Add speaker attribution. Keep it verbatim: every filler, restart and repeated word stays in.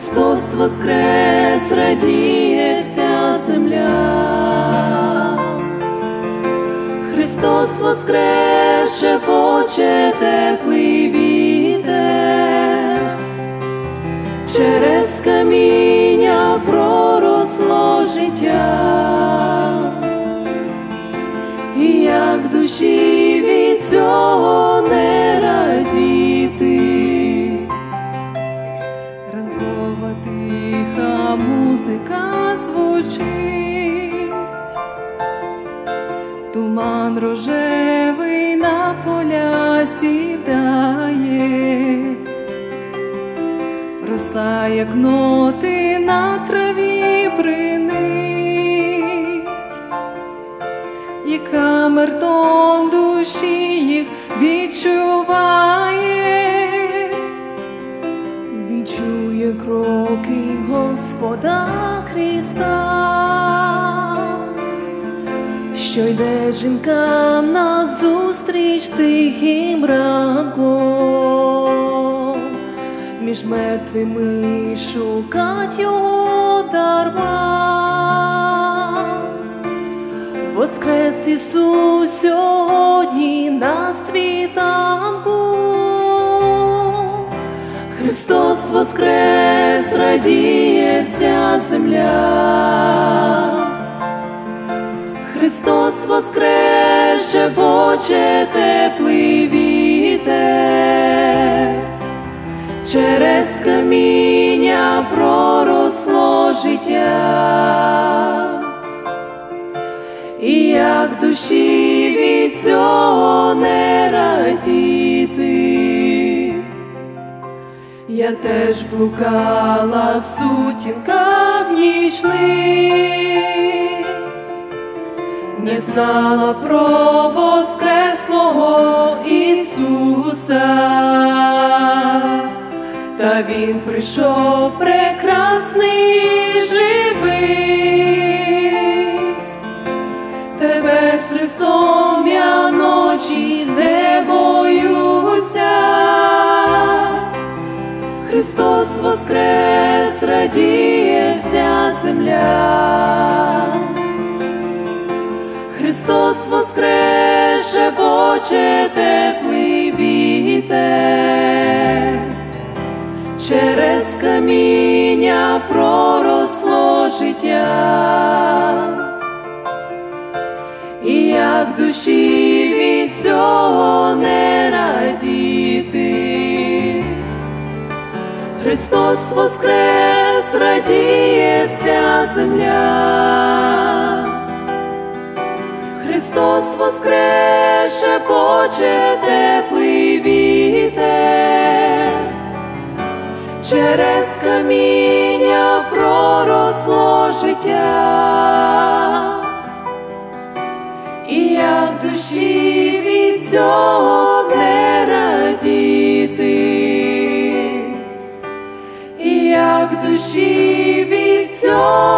Speaker 1: Христос воскрес, радіє вся земля. Христос воскрес, шепоче теплий вітер, через каміння проросло життя. І як душі від цього не радіти, ранкова тиха музика звучить, туман рожевий на поля сідає, роса, як ноти на траві бринить, і камертон душі їх відчуває, відчує кроки Господа Христа, що йде жінкам назустріч тихим ранком, між мертвими шукать його дарма. Воскрес Ісус сьогодні на світанку, Христос воскрес, радіє вся земля. Христос воскрес, шепоче теплий вітер, через каміння проросло життя. І як душі від цього не радіти, я теж блукала в сутінках нічних, не знала про воскреслого Ісуса, та Він прийшов прекрасний, живий. Тебе з Христом я ночі не боюся. Христос воскрес, радіє вся земля. Христос воскрес, шепоче теплий вітер, через каміння проросло життя. І як душі від цього не радіти, Христос воскрес, радіє вся земля. Христос воскрес, шепоче теплий вітер, через каміння проросло життя. І як душі від цього не радіти, і як душі від цього